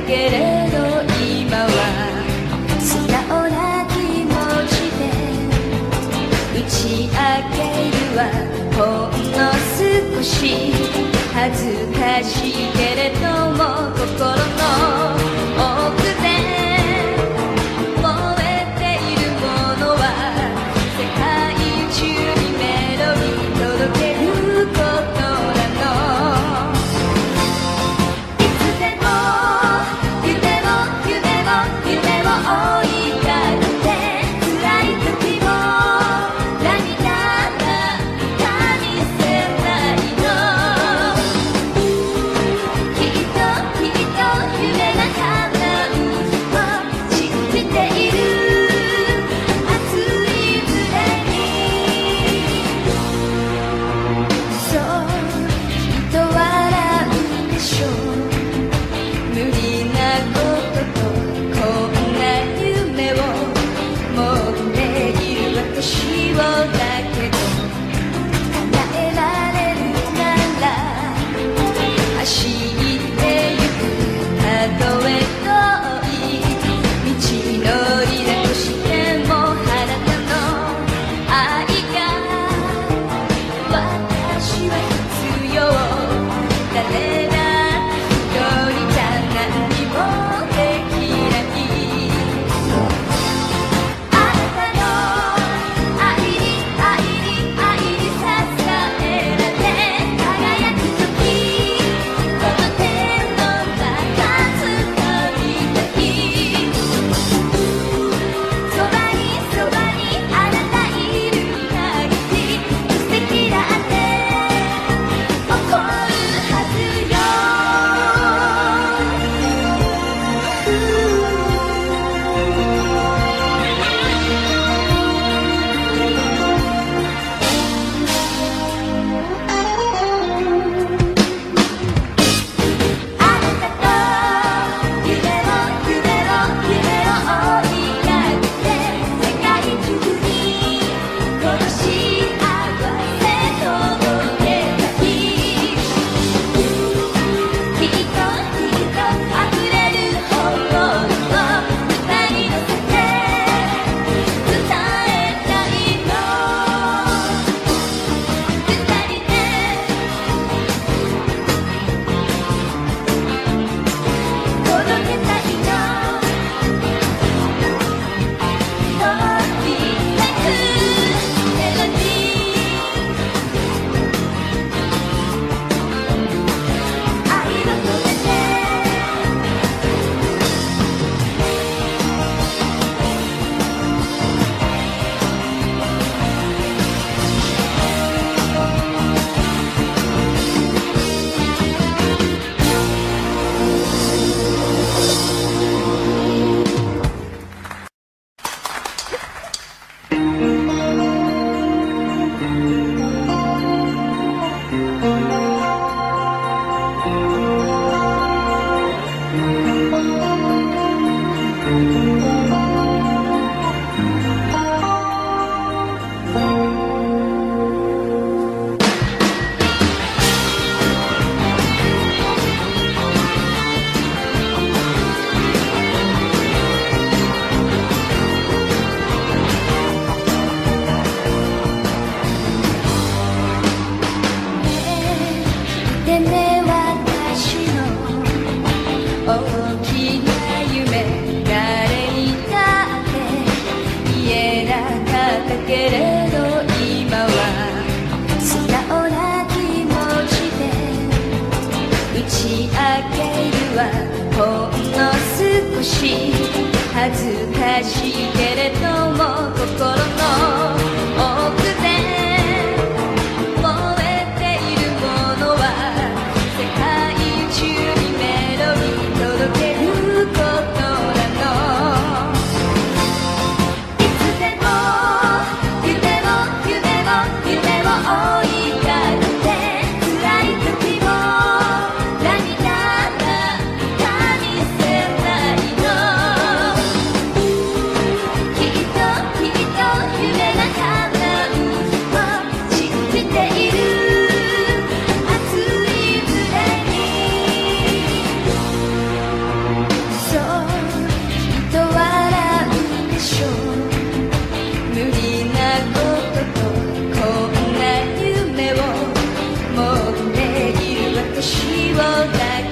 けれど今は素直な気持ちで打ち明けるわ。ほんの少し恥ずかしいけれども心の奥で燃えているものは世界中にメロディー届けることなの。いつでも夢を追いかけて辛い時も涙が見せないの。きっと夢が叶うと信じている熱い胸に。そうきっと笑うでしょう。無理なこととこんな夢を持っている私をだけど叶えられるなら走ってゆく。たとえ遠い道のりだとしてもあなたの愛が私は必要。誰だって一人じゃ何にもできない。あなたの愛に支えられ輝く時この手の中掴みたい。そばにあなたいる限り素敵だって起こるはずよ。あなたと夢を追いかけて世界中にこの幸せ届けたい。きっと溢れる本物を歌に乗せて伝えたいの。二人で届けたいの。飛び出くメロディー愛を込めて。でね私の大きな夢誰にだって言えなかったけれど今は素直な気持ちで打ち明けるわ。ほんの少し恥ずかしいけれども心の奥で燃えているものは世界中にメロディー届けることなの。いつでも夢を追いかけて辛い時も涙が見せないの。きっと夢がだ